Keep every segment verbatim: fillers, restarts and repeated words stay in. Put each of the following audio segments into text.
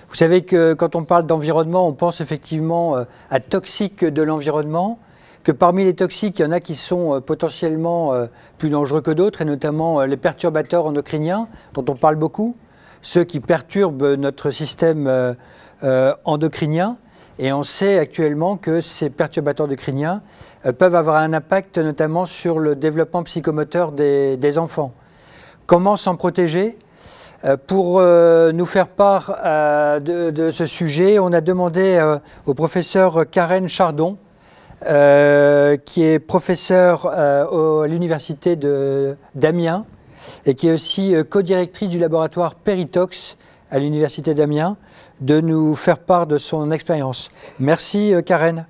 Vous savez que quand on parle d'environnement, on pense effectivement à toxiques de l'environnement, que parmi les toxiques, il y en a qui sont potentiellement plus dangereux que d'autres, et notamment les perturbateurs endocriniens, dont on parle beaucoup, ceux qui perturbent notre système euh, endocrinien. Et on sait actuellement que ces perturbateurs endocriniens euh, peuvent avoir un impact notamment sur le développement psychomoteur des, des enfants. Comment s'en protéger ? euh, Pour euh, nous faire part euh, de, de ce sujet, on a demandé euh, au professeur Karen Chardon, euh, qui est professeure euh, à l'université d'Amiens et qui est aussi euh, co-directrice du laboratoire Peritox à l'université d'Amiens, de nous faire part de son expérience. Merci euh, Karen.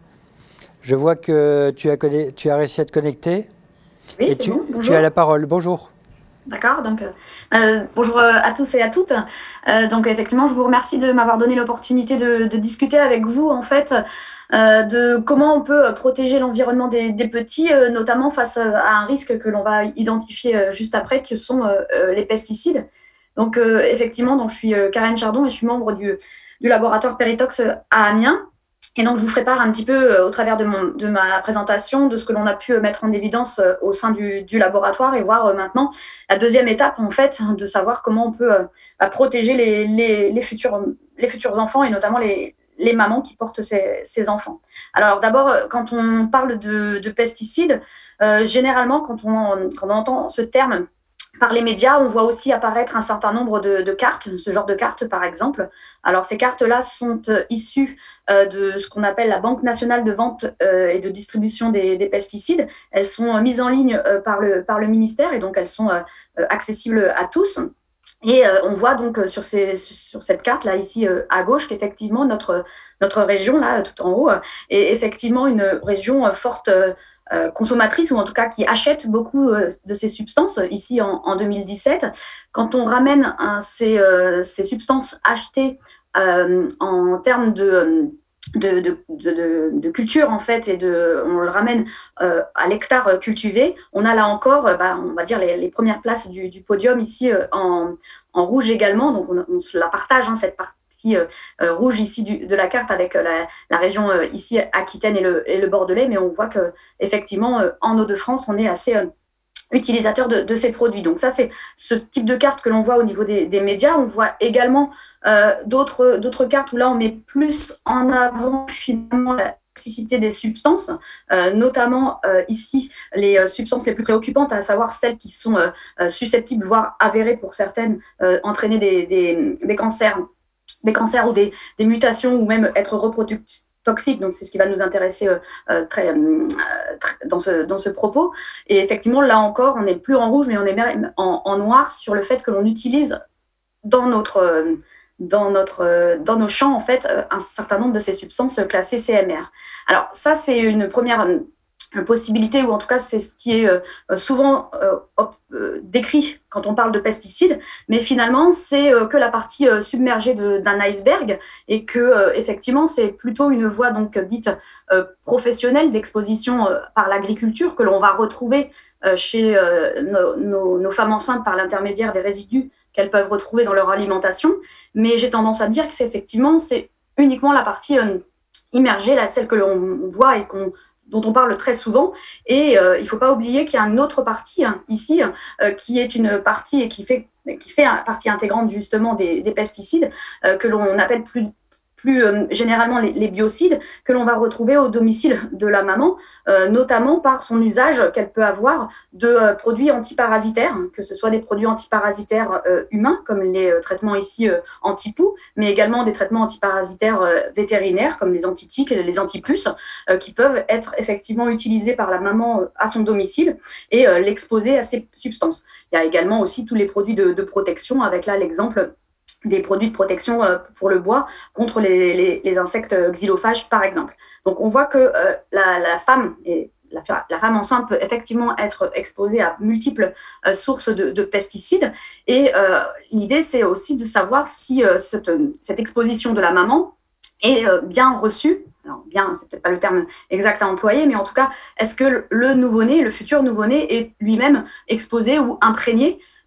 Je vois que tu as, tu as réussi à te connecter. Oui, et tu, bon, tu as la parole. Bonjour. D'accord, donc euh, bonjour à tous et à toutes. Euh, donc effectivement, je vous remercie de m'avoir donné l'opportunité de, de discuter avec vous en fait euh, de comment on peut protéger l'environnement des, des petits, euh, notamment face à un risque que l'on va identifier juste après, que sont euh, les pesticides. Donc euh, effectivement, donc, je suis Karen Chardon et je suis membre du, du laboratoire Peritox à Amiens. Et donc, je vous ferai part un petit peu, euh, au travers de, mon, de ma présentation, de ce que l'on a pu mettre en évidence euh, au sein du, du laboratoire et voir euh, maintenant la deuxième étape, en fait, de savoir comment on peut euh, protéger les, les, les, futurs, les futurs enfants et notamment les, les mamans qui portent ces, ces enfants. Alors, d'abord, quand on parle de, de pesticides, euh, généralement, quand on, quand on entend ce terme par les médias, on voit aussi apparaître un certain nombre de, de cartes, ce genre de cartes par exemple. Alors ces cartes-là sont euh, issues euh, de ce qu'on appelle la Banque nationale de vente euh, et de distribution des, des pesticides. Elles sont euh, mises en ligne euh, par, le, par le ministère et donc elles sont euh, accessibles à tous. Et euh, on voit donc sur, ces, sur cette carte-là, ici euh, à gauche, qu'effectivement notre, notre région, là, tout en haut, est effectivement une région euh, forte euh, Euh, consommatrices ou en tout cas qui achètent beaucoup euh, de ces substances ici en, en deux mille dix-sept. Quand on ramène hein, ces, euh, ces substances achetées euh, en termes de, de, de, de, de culture en fait et de, on le ramène euh, à l'hectare cultivé, on a là encore euh, bah, on va dire les, les premières places du, du podium ici euh, en, en rouge également, donc on, on se la partage hein, cette partie Euh, euh, rouge ici du, de la carte avec euh, la, la région euh, ici Aquitaine et le, et le Bordelais, mais on voit que effectivement euh, en Hauts-de-France on est assez euh, utilisateur de, de ces produits. Donc ça c'est ce type de carte que l'on voit au niveau des, des médias. On voit également euh, d'autres d'autres cartes où là on met plus en avant finalement la toxicité des substances, euh, notamment euh, ici les euh, substances les plus préoccupantes, à savoir celles qui sont euh, susceptibles, voire avérées pour certaines, euh, entraîner des, des, des cancers des cancers ou des, des mutations ou même être reproductibles toxiques. Donc c'est ce qui va nous intéresser euh, très, euh, très, dans, ce, dans ce propos. Et effectivement, là encore, on n'est plus en rouge, mais on est même en, en noir sur le fait que l'on utilise dans, notre, dans, notre, dans nos champs en fait, un certain nombre de ces substances classées C M R. Alors ça, c'est une première possibilité, ou en tout cas c'est ce qui est euh, souvent euh, euh, décrit quand on parle de pesticides, mais finalement c'est euh, que la partie euh, submergée d'un iceberg, et que euh, effectivement c'est plutôt une voie donc dite euh, professionnelle d'exposition euh, par l'agriculture que l'on va retrouver euh, chez euh, nos, nos, nos femmes enceintes par l'intermédiaire des résidus qu'elles peuvent retrouver dans leur alimentation. Mais j'ai tendance à dire que c'est effectivement c'est uniquement la partie euh, immergée, là, celle que l'on voit et qu'on dont on parle très souvent. Et euh, il ne faut pas oublier qu'il y a une autre partie hein, ici, euh, qui est une partie et qui fait, qui fait partie intégrante justement des, des pesticides, euh, que l'on appelle plus, plus euh, généralement les, les biocides, que l'on va retrouver au domicile de la maman, euh, notamment par son usage qu'elle peut avoir de euh, produits antiparasitaires, que ce soit des produits antiparasitaires euh, humains, comme les euh, traitements ici euh, anti-poux, mais également des traitements antiparasitaires euh, vétérinaires, comme les antitiques et les antipuces, euh, qui peuvent être effectivement utilisés par la maman euh, à son domicile et euh, l'exposer à ces substances. Il y a également aussi tous les produits de, de protection, avec là l'exemple des produits de protection euh, pour le bois contre les, les, les insectes xylophages, par exemple. Donc, on voit que euh, la, la femme, et la, la femme enceinte peut effectivement être exposée à multiples euh, sources de, de pesticides. Et euh, l'idée, c'est aussi de savoir si euh, cette, cette exposition de la maman est euh, bien reçue. Alors, bien, c'est peut-être pas le terme exact à employer, mais en tout cas, est-ce que le nouveau-né, le futur nouveau-né, est lui-même exposé ou imprégné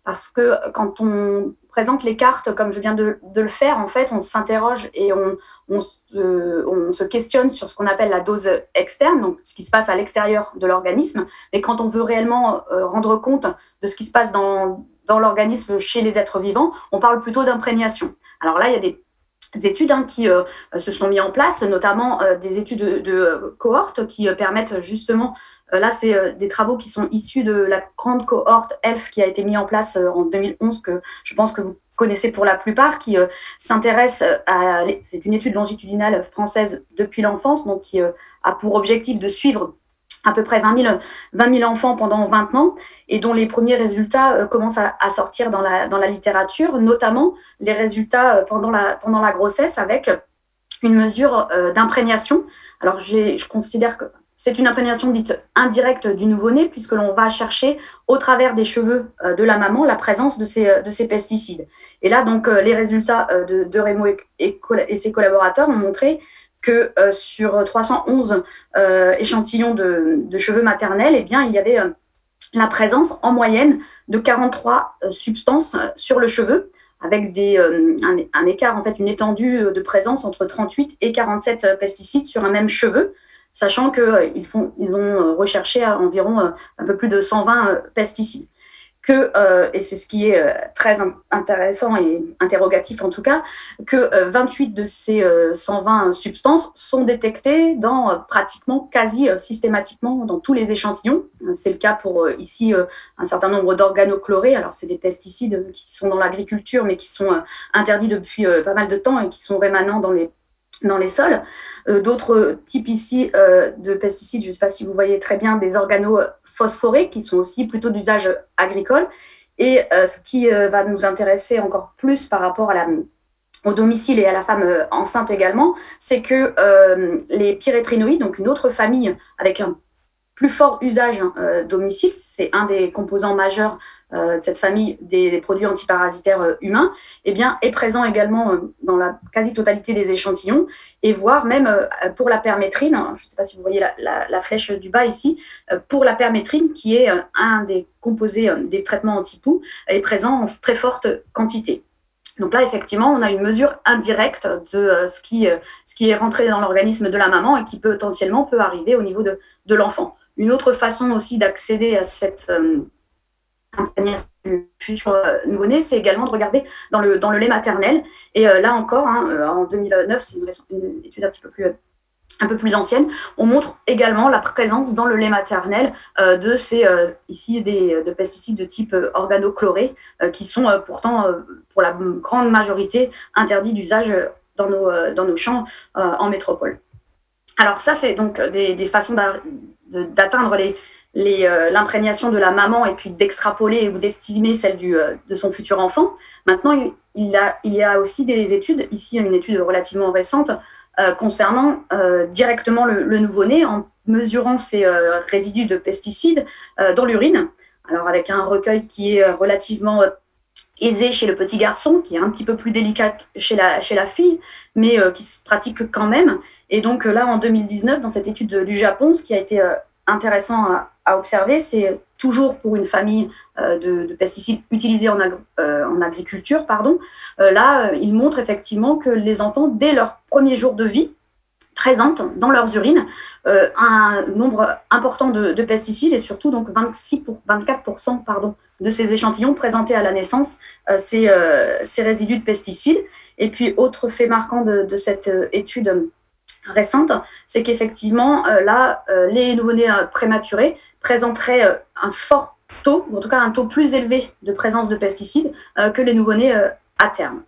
parce que quand on présente les cartes, comme je viens de, de le faire, en fait, on s'interroge et on, on, se, on se questionne sur ce qu'on appelle la dose externe, donc ce qui se passe à l'extérieur de l'organisme. Et quand on veut réellement euh, rendre compte de ce qui se passe dans, dans l'organisme chez les êtres vivants, on parle plutôt d'imprégnation. Alors là, il y a des études hein, qui euh, se sont mises en place, notamment euh, des études de, de cohortes qui euh, permettent justement, euh, là c'est euh, des travaux qui sont issus de la grande cohorte E L F qui a été mise en place euh, en deux mille onze, que je pense que vous connaissez pour la plupart, qui euh, s'intéresse à, c'est une étude longitudinale française depuis l'enfance, donc qui euh, a pour objectif de suivre à peu près vingt mille enfants pendant vingt ans, et dont les premiers résultats euh, commencent à, à sortir dans la, dans la littérature, notamment les résultats euh, pendant, la, pendant la grossesse avec une mesure euh, d'imprégnation. Alors, je considère que c'est une imprégnation dite indirecte du nouveau-né, puisque l'on va chercher au travers des cheveux euh, de la maman la présence de ces, de ces pesticides. Et là, donc, euh, les résultats euh, de, de Rémo et, et, et ses collaborateurs ont montré que euh, sur trois cent onze euh, échantillons de, de cheveux maternels, eh bien, il y avait euh, la présence en moyenne de quarante-trois euh, substances sur le cheveu, avec des, euh, un, un écart, en fait, une étendue de présence entre trente-huit et quarante-sept pesticides sur un même cheveu, sachant qu'ils euh, ils ont recherché à environ euh, un peu plus de cent vingt euh, pesticides. Que, euh, et c'est ce qui est euh, très intéressant et interrogatif en tout cas, que euh, vingt-huit de ces euh, cent vingt substances sont détectées dans euh, pratiquement quasi euh, systématiquement dans tous les échantillons. C'est le cas pour euh, ici euh, un certain nombre d'organochlorés. Alors c'est des pesticides qui sont dans l'agriculture mais qui sont euh, interdits depuis euh, pas mal de temps et qui sont rémanents dans les dans les sols. Euh, D'autres types ici euh, de pesticides, je ne sais pas si vous voyez très bien, des organophosphorés qui sont aussi plutôt d'usage agricole. Et euh, ce qui euh, va nous intéresser encore plus par rapport à la, au domicile et à la femme euh, enceinte également, c'est que euh, les pyréthrinoïdes, donc une autre famille avec un plus fort usage euh, domicile, c'est un des composants majeurs euh, de cette famille des, des produits antiparasitaires euh, humains, eh bien, est présent également euh, dans la quasi-totalité des échantillons, et voire même euh, pour la permétrine, hein, je ne sais pas si vous voyez la, la, la flèche du bas ici, euh, pour la permétrine, qui est euh, un des composés euh, des traitements anti-poux, est présent en très forte quantité. Donc là, effectivement, on a une mesure indirecte de euh, ce, qui, euh, ce qui est rentré dans l'organisme de la maman et qui potentiellement peut arriver au niveau de, de l'enfant. Une autre façon aussi d'accéder à cette euh, imprégnation du futur euh, nouveau-né, c'est également de regarder dans le, dans le lait maternel. Et euh, là encore, hein, euh, en deux mille neuf, c'est une, une étude un petit peu plus, euh, un peu plus ancienne, on montre également la présence dans le lait maternel euh, de ces, euh, ici, des, de pesticides de type euh, organochlorés, euh, qui sont euh, pourtant, euh, pour la grande majorité, interdits d'usage dans nos, euh, dans nos champs euh, en métropole. Alors ça, c'est donc des, des façons d'atteindre les, les, euh, l'imprégnation de la maman et puis d'extrapoler ou d'estimer celle du, euh, de son futur enfant. Maintenant, il, il, a, il y a aussi des études, ici une étude relativement récente, euh, concernant euh, directement le, le nouveau-né en mesurant ces euh, résidus de pesticides euh, dans l'urine. Alors avec un recueil qui est relativement... Euh, aisé chez le petit garçon, qui est un petit peu plus délicat chez la, chez la fille, mais euh, qui se pratique quand même. Et donc euh, là, en deux mille dix-neuf, dans cette étude de, du Japon, ce qui a été euh, intéressant à, à observer, c'est toujours pour une famille euh, de, de pesticides utilisés en, agri euh, en agriculture, pardon, euh, là, euh, ils montrent effectivement que les enfants, dès leur premier jour de vie, présentent dans leurs urines euh, un nombre important de, de pesticides et surtout donc vingt-six pour, vingt-quatre pour cent pardon, de ces échantillons présentés à la naissance, euh, ces, euh, ces résidus de pesticides. Et puis, autre fait marquant de, de cette euh, étude récente, c'est qu'effectivement, euh, là, euh, les nouveau-nés euh, prématurés présenteraient euh, un fort taux, ou en tout cas un taux plus élevé de présence de pesticides euh, que les nouveau-nés euh, à terme.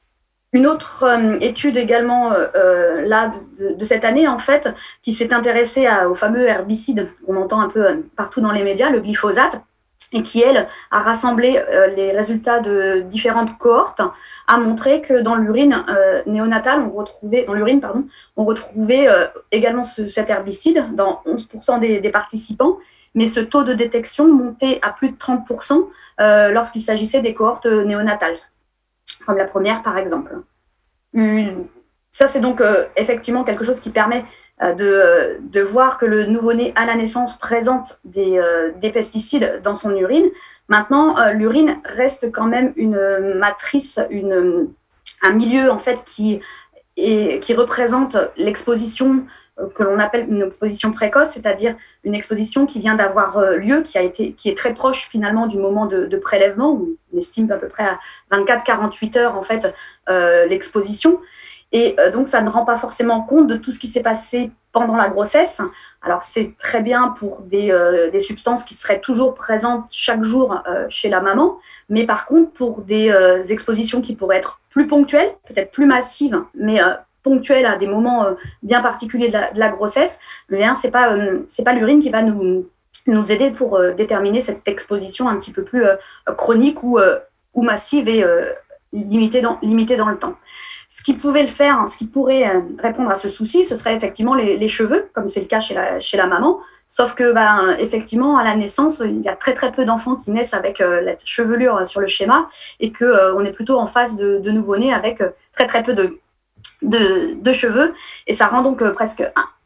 Une autre euh, étude également euh, là de, de cette année en fait, qui s'est intéressée à, au fameux herbicide qu'on entend un peu euh, partout dans les médias, le glyphosate, et qui, elle, a rassemblé euh, les résultats de différentes cohortes, a montré que dans l'urine euh, néonatale, on retrouvait, dans l'urine, pardon, on retrouvait euh, également ce, cet herbicide dans onze pour cent des, des participants, mais ce taux de détection montait à plus de trente pour cent euh, lorsqu'il s'agissait des cohortes néonatales, comme la première par exemple. Une... Ça, c'est donc euh, effectivement quelque chose qui permet De, de voir que le nouveau-né à la naissance présente des, euh, des pesticides dans son urine, Maintenant, euh, l'urine reste quand même une matrice, une, un milieu en fait qui, est, qui représente l'exposition euh, que l'on appelle une exposition précoce, c'est-à-dire une exposition qui vient d'avoir euh, lieu, qui, a été, qui est très proche finalement du moment de, de prélèvement, où on estime à peu près à vingt-quatre à quarante-huit heures en fait euh, l'exposition. Et euh, donc, ça ne rend pas forcément compte de tout ce qui s'est passé pendant la grossesse. Alors, c'est très bien pour des, euh, des substances qui seraient toujours présentes chaque jour euh, chez la maman. Mais par contre, pour des euh, expositions qui pourraient être plus ponctuelles, peut-être plus massives, mais euh, ponctuelles à des moments euh, bien particuliers de la, de la grossesse, eh bien, ce n'est pas, euh, c'est pas l'urine qui va nous, nous aider pour euh, déterminer cette exposition un petit peu plus euh, chronique ou, euh, ou massive et euh, limitée, dans, limitée dans le temps. Ce qui pouvait le faire, hein, ce qui pourrait euh, répondre à ce souci, ce serait effectivement les, les cheveux, comme c'est le cas chez la, chez la maman. Sauf que, ben, effectivement, à la naissance, il y a très très peu d'enfants qui naissent avec euh, la chevelure sur le schéma et qu'on euh, est plutôt en phase de, de nouveau-né avec euh, très très peu de, de, de cheveux. Et ça rend donc euh, presque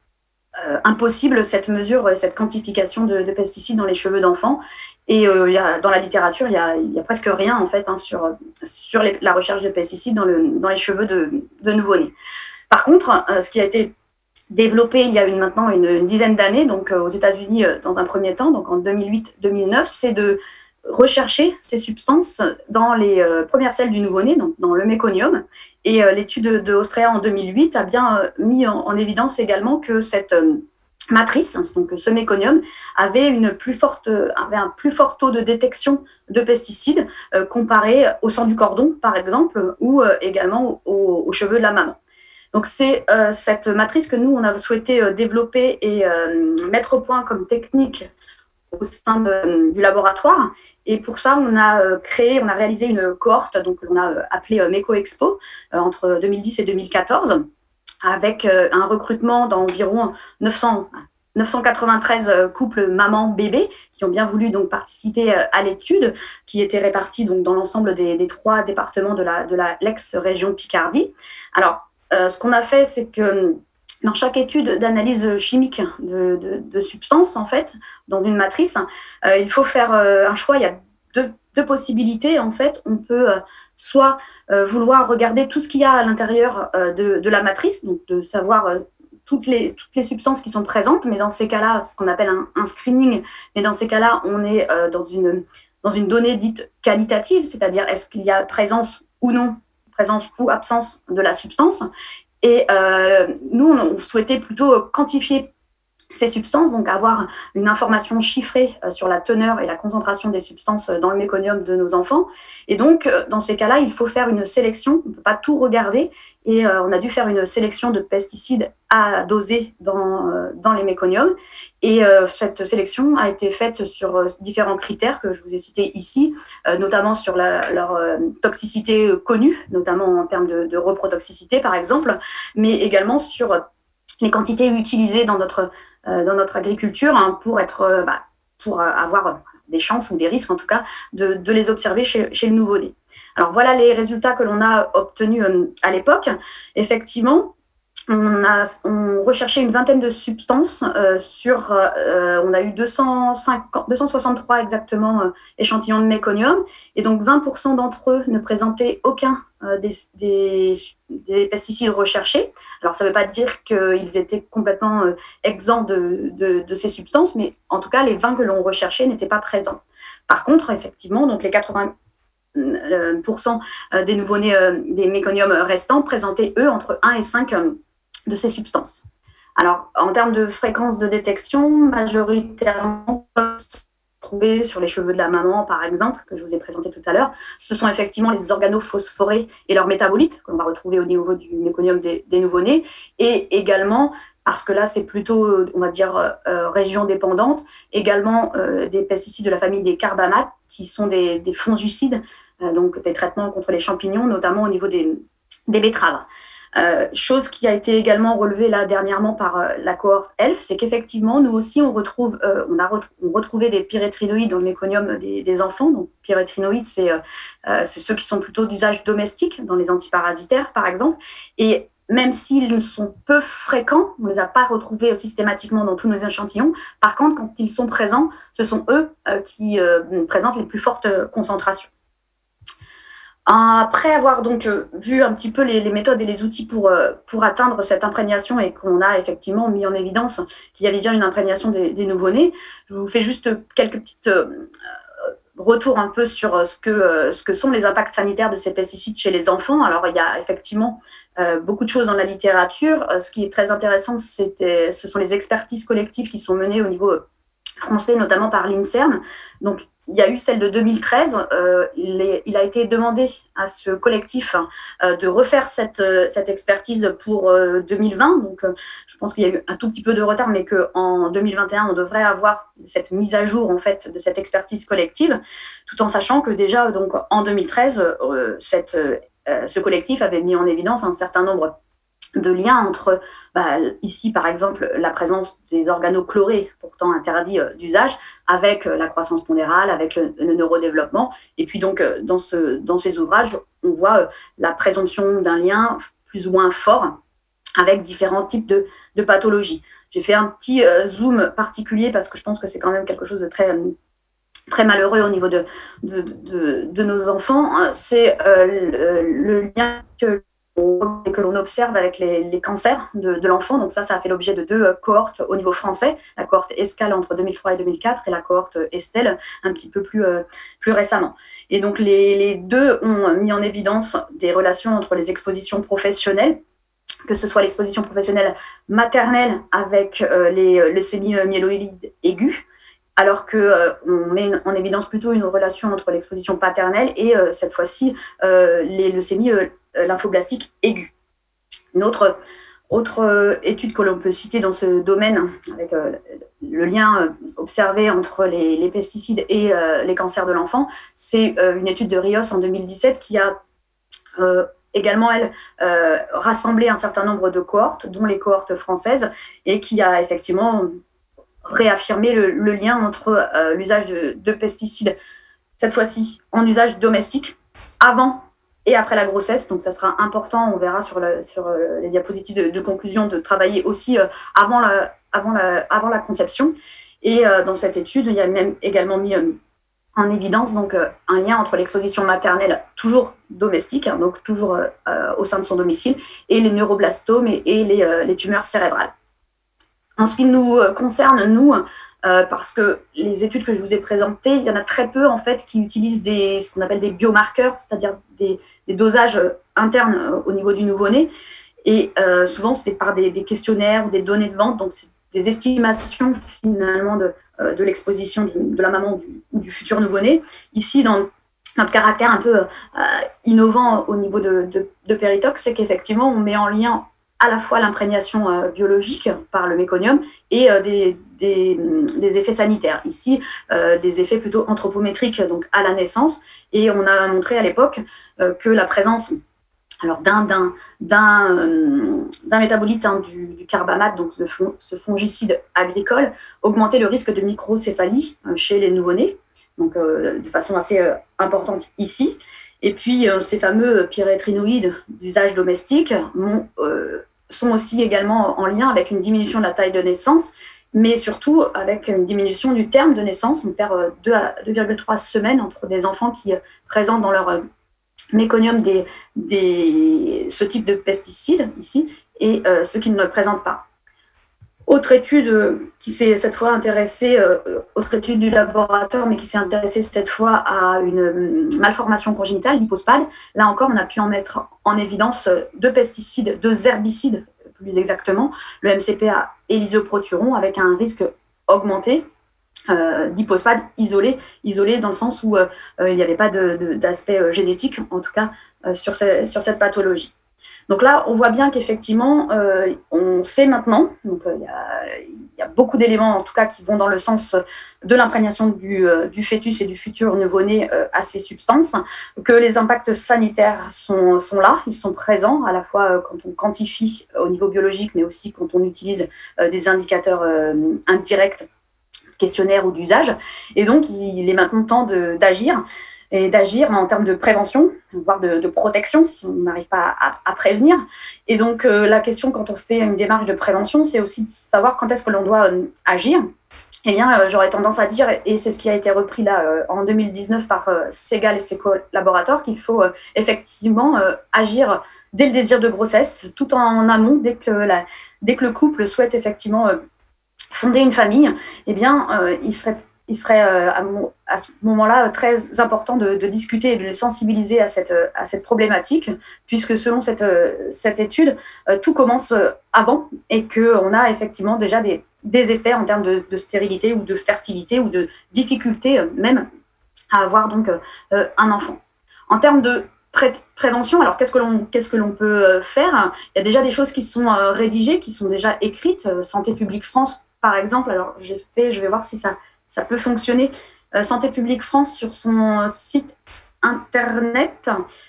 euh, impossible cette mesure, cette quantification de, de pesticides dans les cheveux d'enfants. Et euh, y a, dans la littérature, il n'y a, y a presque rien en fait hein, sur, sur les, la recherche de pesticides dans, le, dans les cheveux de, de nouveau-nés. Par contre, euh, ce qui a été développé il y a une, maintenant une, une dizaine d'années, donc euh, aux États-Unis euh, dans un premier temps, donc en deux mille huit deux mille neuf, c'est de rechercher ces substances dans les euh, premières selles du nouveau-né, donc dans le méconium. Et euh, l'étude de, de Ostrea en deux mille huit a bien euh, mis en, en évidence également que cette euh, matrice, donc ce méconium, avait, une plus forte, avait un plus fort taux de détection de pesticides euh, comparé au sang du cordon, par exemple, ou euh, également aux, aux cheveux de la maman. Donc c'est euh, cette matrice que nous, on a souhaité euh, développer et euh, mettre au point comme technique au sein de, du laboratoire. Et pour ça, on a euh, créé, on a réalisé une cohorte, donc on a euh, appelé euh, MECO-Expo, euh, entre deux mille dix et deux mille quatorze, avec euh, un recrutement d'environ neuf cents, neuf cent quatre-vingt-treize couples mamans-bébés qui ont bien voulu donc participer euh, à l'étude, qui était répartie donc dans l'ensemble des, des trois départements de la, de la l'ex-région Picardie. Alors, euh, ce qu'on a fait, c'est que dans chaque étude d'analyse chimique de, de, de substances, en fait, dans une matrice, euh, il faut faire euh, un choix. Il y a deux, deux possibilités, en fait. On peut euh, soit euh, vouloir regarder tout ce qu'il y a à l'intérieur euh, de, de la matrice, donc de savoir euh, toutes, les, toutes les substances qui sont présentes, mais dans ces cas-là, ce qu'on appelle un, un screening, mais dans ces cas-là, on est euh, dans, une, dans une donnée dite qualitative, c'est-à-dire est-ce qu'il y a présence ou non, présence ou absence de la substance. Et euh, nous, on souhaitait plutôt quantifier ces substances, donc avoir une information chiffrée euh, sur la teneur et la concentration des substances dans le méconium de nos enfants. Et donc, euh, dans ces cas-là, il faut faire une sélection. On ne peut pas tout regarder. Et euh, on a dû faire une sélection de pesticides à doser dans, euh, dans les méconiums. Et euh, cette sélection a été faite sur euh, différents critères que je vous ai cités ici, euh, notamment sur la, leur euh, toxicité connue, notamment en termes de, de reprotoxicité, par exemple, mais également sur les quantités utilisées dans notre Euh, dans notre agriculture hein, pour, être, euh, bah, pour euh, avoir des chances ou des risques en tout cas de, de les observer chez, chez le nouveau-né. Alors voilà les résultats que l'on a obtenus euh, à l'époque. Effectivement, on a on recherchait une vingtaine de substances euh, sur, euh, on a eu deux cent cinquante, deux cent soixante-trois exactement euh, échantillons de méconium et donc vingt pour cent d'entre eux ne présentaient aucun euh, des, des, des pesticides recherchés. Alors ça ne veut pas dire qu'ils étaient complètement euh, exempts de, de, de ces substances, mais en tout cas les vingt que l'on recherchait n'étaient pas présents. Par contre, effectivement, donc les quatre-vingts pour cent des nouveau-nés euh, des méconiums restants présentaient eux entre un et cinq euh, de ces substances. Alors, en termes de fréquence de détection, majoritairement trouvés sur les cheveux de la maman, par exemple, que je vous ai présenté tout à l'heure, ce sont effectivement les organophosphorés et leurs métabolites, qu'on va retrouver au niveau du méconium des, des nouveau-nés, et également, parce que là, c'est plutôt, on va dire, euh, région dépendante, également euh, des pesticides de la famille des carbamates, qui sont des, des fongicides, euh, donc des traitements contre les champignons, notamment au niveau des, des betteraves. Euh, chose qui a été également relevée là dernièrement par euh, la cohorte E L F, c'est qu'effectivement nous aussi on retrouve, euh, on a ret on retrouvé des pyrétrinoïdes dans le méconium des, des enfants. Donc pyrétrinoïdes, c'est euh, euh, ceux qui sont plutôt d'usage domestique dans les antiparasitaires par exemple. Et même s'ils sont peu fréquents, on ne les a pas retrouvés systématiquement dans tous nos échantillons. Par contre, quand ils sont présents, ce sont eux euh, qui euh, présentent les plus fortes concentrations. Après avoir donc euh, vu un petit peu les, les méthodes et les outils pour, euh, pour atteindre cette imprégnation et qu'on a effectivement mis en évidence qu'il y avait bien une imprégnation des, des nouveau-nés, je vous fais juste quelques petites euh, retours un peu sur ce que, euh, ce que sont les impacts sanitaires de ces pesticides chez les enfants. Alors, il y a effectivement euh, beaucoup de choses dans la littérature. Euh, ce qui est très intéressant, c'était, ce sont les expertises collectives qui sont menées au niveau français, notamment par l'INSERM. Donc, il y a eu celle de deux mille treize. Euh, il, est, il a été demandé à ce collectif euh, de refaire cette, cette expertise pour euh, deux mille vingt. Donc, euh, je pense qu'il y a eu un tout petit peu de retard, mais qu'en deux mille vingt et un, on devrait avoir cette mise à jour en fait, de cette expertise collective, tout en sachant que déjà donc, en deux mille treize, euh, cette, euh, ce collectif avait mis en évidence un certain nombre de liens entre, bah, ici par exemple, la présence des organochlorés, pourtant interdits euh, d'usage, avec euh, la croissance pondérale, avec le, le neurodéveloppement. Et puis donc, euh, dans, ce, dans ces ouvrages, on voit euh, la présomption d'un lien plus ou moins fort avec différents types de, de pathologies. J'ai fait un petit euh, zoom particulier parce que je pense que c'est quand même quelque chose de très... Euh, très malheureux au niveau de, de, de, de nos enfants. C'est euh, le, le lien que et que l'on observe avec les, les cancers de, de l'enfant. Donc ça, ça a fait l'objet de deux euh, cohortes au niveau français, la cohorte ESCAL entre deux mille trois et deux mille quatre et la cohorte Estelle un petit peu plus, euh, plus récemment. Et donc les, les deux ont mis en évidence des relations entre les expositions professionnelles, que ce soit l'exposition professionnelle maternelle avec euh, les leucémies myéloïdes aiguës, alors qu'on euh, met en évidence plutôt une relation entre l'exposition paternelle et euh, cette fois-ci euh, les leucémies euh, lymphoblastiques aiguës. Une autre, autre euh, étude que l'on peut citer dans ce domaine, avec euh, le lien euh, observé entre les, les pesticides et euh, les cancers de l'enfant, c'est euh, une étude de Rios en deux mille dix-sept qui a euh, également, elle, euh, rassemblé un certain nombre de cohortes, dont les cohortes françaises, et qui a effectivement réaffirmer le, le lien entre euh, l'usage de, de pesticides, cette fois-ci en usage domestique, avant et après la grossesse. Donc ça sera important, on verra sur, le, sur euh, les diapositives de, de conclusion, de travailler aussi euh, avant, la, avant, la, avant la conception. Et euh, dans cette étude, il y a même également mis euh, en évidence donc, euh, un lien entre l'exposition maternelle, toujours domestique, hein, donc toujours euh, euh, au sein de son domicile, et les neuroblastomes et, et les, euh, les tumeurs cérébrales. En ce qui nous concerne, nous, euh, parce que les études que je vous ai présentées, il y en a très peu en fait qui utilisent des, ce qu'on appelle des biomarqueurs, c'est-à-dire des, des dosages internes euh, au niveau du nouveau-né. Et euh, souvent, c'est par des, des questionnaires ou des données de vente, donc c'est des estimations finalement de, euh, de l'exposition de, de la maman ou du, ou du futur nouveau-né. Ici, dans notre caractère un peu euh, innovant au niveau de, de, de Péritox, c'est qu'effectivement, on met en lien à la fois l'imprégnation euh, biologique par le méconium et euh, des, des, des effets sanitaires. Ici, euh, des effets plutôt anthropométriques donc à la naissance. Et on a montré à l'époque euh, que la présence alors d'un, d'un, d'un, euh, d'un métabolite hein, du, du carbamate, donc ce, fong, ce fongicide agricole, augmentait le risque de microcéphalie euh, chez les nouveau-nés, donc euh, de façon assez euh, importante ici. Et puis, euh, ces fameux pyrétrinoïdes d'usage domestique ont, euh, sont aussi également en lien avec une diminution de la taille de naissance, mais surtout avec une diminution du terme de naissance. On perd euh, deux à deux virgule trois semaines entre des enfants qui euh, présentent dans leur euh, méconium des, des, ce type de pesticides ici et euh, ceux qui ne le présentent pas. Autre étude euh, qui s'est cette fois intéressée, euh, autre étude du laboratoire, mais qui s'est intéressée cette fois à une euh, malformation congénitale, l'hypospad. Là encore, on a pu en mettre en évidence deux pesticides, deux herbicides plus exactement, le M C P A et l'isoproturon, avec un risque augmenté euh, d'hypospad isolé, isolé dans le sens où euh, il n'y avait pas de, de, d'aspect euh, génétique, en tout cas, euh, sur, ce, sur cette pathologie. Donc là, on voit bien qu'effectivement, euh, on sait maintenant, donc il euh, y, y a beaucoup d'éléments en tout cas qui vont dans le sens de l'imprégnation du, euh, du fœtus et du futur nouveau-né euh, à ces substances, que les impacts sanitaires sont, sont là, ils sont présents, à la fois euh, quand on quantifie euh, au niveau biologique, mais aussi quand on utilise euh, des indicateurs euh, indirects, questionnaires ou d'usage. Et donc, il est maintenant temps de, d'agir. et d'agir en termes de prévention, voire de, de protection, si on n'arrive pas à, à prévenir. Et donc, euh, la question, quand on fait une démarche de prévention, c'est aussi de savoir quand est-ce que l'on doit euh, agir. Eh bien, euh, j'aurais tendance à dire, et c'est ce qui a été repris là euh, en deux mille dix-neuf par euh, Segal et ses collaborateurs, qu'il faut euh, effectivement euh, agir dès le désir de grossesse, tout en amont, dès que, la, dès que le couple souhaite effectivement euh, fonder une famille, eh bien, euh, il serait il serait euh, à, mon, à ce moment-là très important de, de discuter et de les sensibiliser à cette, à cette problématique, puisque selon cette, cette étude, euh, tout commence avant et qu'on a effectivement déjà des, des effets en termes de, de stérilité ou de fertilité ou de difficulté même à avoir donc euh, un enfant. En termes de pré prévention, alors qu'est-ce que l'on qu'est-ce que l'on peut faire? Il y a déjà des choses qui sont euh, rédigées, qui sont déjà écrites. Euh, Santé publique France, par exemple, alors j'ai fait, je vais voir si ça ça peut fonctionner. Euh, Santé publique France, sur son site internet,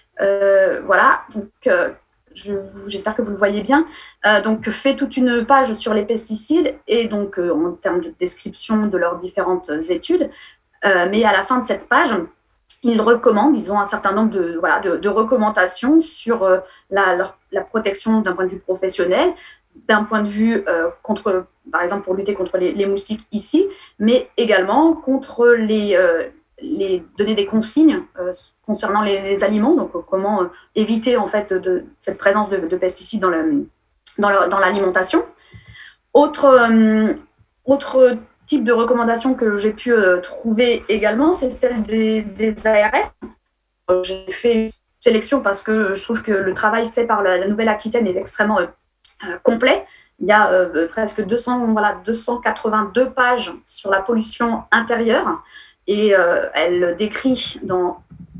euh, voilà, donc euh, j'espère que vous le voyez bien, euh, donc fait toute une page sur les pesticides et donc euh, en termes de description de leurs différentes études, euh, mais à la fin de cette page, ils recommandent, ils ont un certain nombre de, voilà, de, de recommandations sur euh, la, leur, la protection d'un point de vue professionnel, d'un point de vue euh, contre, par exemple pour lutter contre les, les moustiques ici, mais également contre les, euh, les donner des consignes euh, concernant les, les aliments, donc euh, comment euh, éviter en fait de, de cette présence de, de pesticides dans le, dans l'alimentation. Autre, euh, autre type de recommandation que j'ai pu euh, trouver également, c'est celle des, des A R S. Euh, j'ai fait une sélection parce que je trouve que le travail fait par la, la Nouvelle-Aquitaine est extrêmement euh, Euh, complet. Il y a euh, presque deux cents, voilà, deux cent quatre-vingt-deux pages sur la pollution intérieure et euh, elle décrit dans,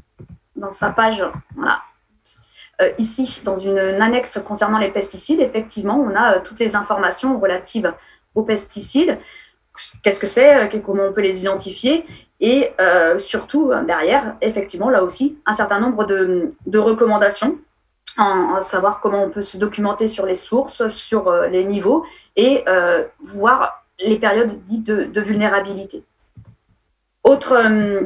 dans sa page, voilà, euh, ici, dans une, une annexe concernant les pesticides, effectivement, on a euh, toutes les informations relatives aux pesticides. Qu'est-ce que c'est, comment on peut les identifier et euh, surtout, derrière, effectivement, là aussi, un certain nombre de, de recommandations à savoir comment on peut se documenter sur les sources, sur euh, les niveaux et euh, voir les périodes dites de, de vulnérabilité. Autre, euh,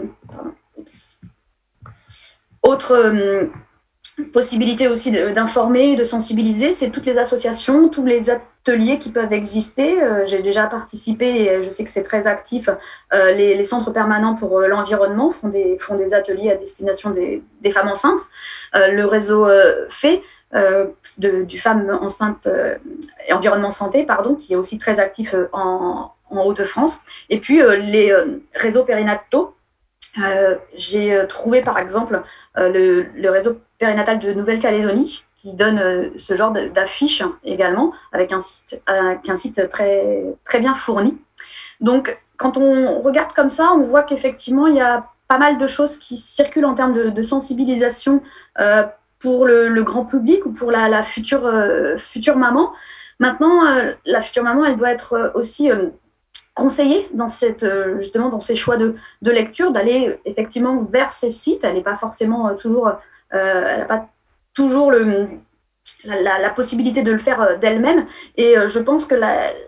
autre euh, possibilité aussi d'informer, de sensibiliser, c'est toutes les associations, tous les ateliers qui peuvent exister. Euh, J'ai déjà participé et je sais que c'est très actif. Euh, les, les centres permanents pour euh, l'environnement font des, font des ateliers à destination des, des femmes enceintes. Euh, le réseau euh, F E euh, de, du Femmes Enceintes euh, et Environnement Santé, pardon, qui est aussi très actif euh, en, en Hauts-de-France. Et puis euh, les euh, réseaux périnataux. Euh, J'ai trouvé par exemple euh, le, le réseau périnatal de Nouvelle-Calédonie qui donne euh, ce genre d'affiches également avec un site, euh, un site très, très bien fourni. Donc quand on regarde comme ça, on voit qu'effectivement il y a pas mal de choses qui circulent en termes de, de sensibilisation euh, pour le, le grand public ou pour la, la future, euh, future maman. Maintenant, euh, la future maman, elle doit être aussi euh, conseillée dans cette, justement dans ses choix de, de lecture, d'aller effectivement vers ces sites. Elle n'est pas forcément toujours, euh, elle n'a pas toujours le, la, la, la possibilité de le faire d'elle-même. Et euh, je pense que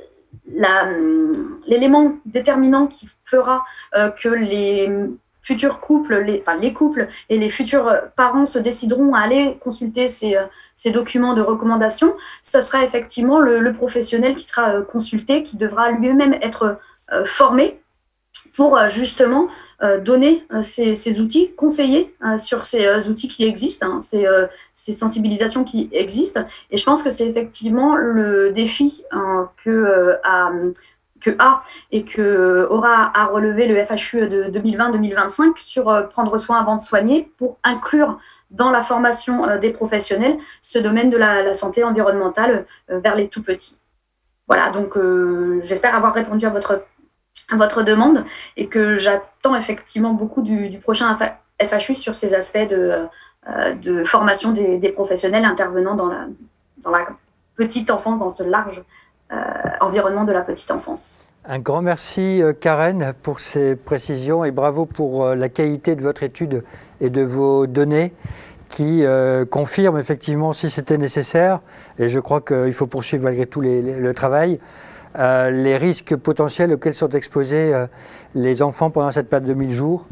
l'élément déterminant qui fera euh, que les futurs couples, les, enfin les couples et les futurs parents se décideront à aller consulter ces, ces documents de recommandation, ce sera effectivement le, le professionnel qui sera consulté, qui devra lui-même être euh, formé pour justement euh, donner euh, ces, ces outils, conseiller euh, sur ces euh, outils qui existent, hein, ces, euh, ces sensibilisations qui existent. Et je pense que c'est effectivement le défi hein, que euh, a que a et que aura à relever le F H U de deux mille vingt deux mille vingt-cinq sur euh, prendre soin avant de soigner, pour inclure dans la formation euh, des professionnels ce domaine de la, la santé environnementale euh, vers les tout petits. Voilà, donc euh, j'espère avoir répondu à votre, à votre demande et que j'attends effectivement beaucoup du, du prochain F H U sur ces aspects de, euh, de formation des, des professionnels intervenant dans la, dans la petite enfance, dans ce large Euh, environnement de la petite enfance. Un grand merci Karen pour ces précisions et bravo pour la qualité de votre étude et de vos données qui euh, confirment effectivement si c'était nécessaire, et je crois qu'il faut poursuivre malgré tout les, les, le travail, euh, les risques potentiels auxquels sont exposés euh, les enfants pendant cette période de mille jours.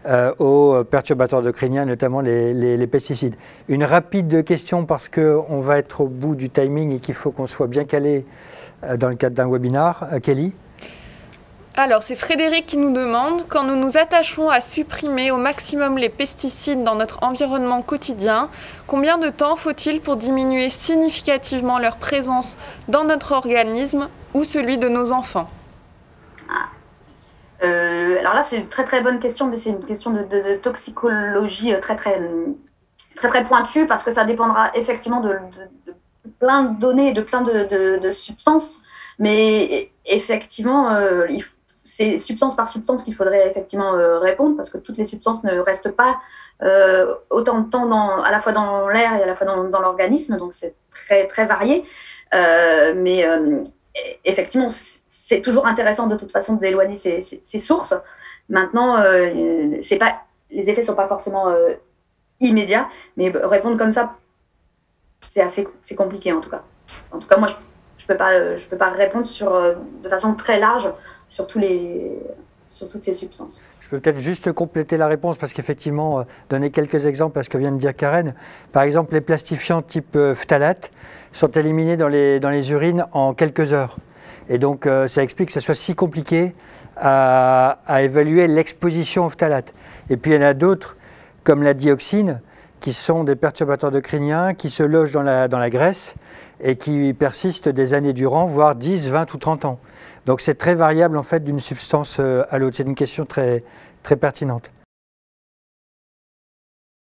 euh, aux perturbateurs endocriniens, notamment les, les, les pesticides. Une rapide question parce qu'on va être au bout du timing et qu'il faut qu'on soit bien calé euh, dans le cadre d'un webinar. Euh, Kelly ? Alors, c'est Frédéric qui nous demande, quand nous nous attachons à supprimer au maximum les pesticides dans notre environnement quotidien, combien de temps faut-il pour diminuer significativement leur présence dans notre organisme ou celui de nos enfants ? ah. euh, Alors là, c'est une très très bonne question, mais c'est une question de, de, de toxicologie très très, très très pointue parce que ça dépendra effectivement de, de, de plein de données, de plein de, de, de substances, mais effectivement, euh, il faut c'est substance par substance qu'il faudrait effectivement euh, répondre parce que toutes les substances ne restent pas euh, autant de temps dans, à la fois dans l'air et à la fois dans, dans l'organisme, donc c'est très, très varié. Euh, mais euh, effectivement, c'est toujours intéressant de toute façon d'éloigner ces, ces, ces sources. Maintenant, euh, c'est pas, les effets ne sont pas forcément euh, immédiats, mais répondre comme ça, c'est assez c'est compliqué en tout cas. En tout cas, moi, je ne peux pas, je peux pas répondre sur, de façon très large sur, tous les, sur toutes ces substances. Je peux peut-être juste compléter la réponse parce qu'effectivement, euh, donner quelques exemples à ce que vient de dire Karen. Par exemple, les plastifiants type euh, phtalate sont éliminés dans les, dans les urines en quelques heures. Et donc, euh, ça explique que ce soit si compliqué à, à évaluer l'exposition au phtalate. Et puis, il y en a d'autres, comme la dioxine, qui sont des perturbateurs endocriniens qui se logent dans la, dans la graisse et qui persistent des années durant, voire dix, vingt ou trente ans. Donc c'est très variable en fait d'une substance à l'autre. C'est une question très, très pertinente.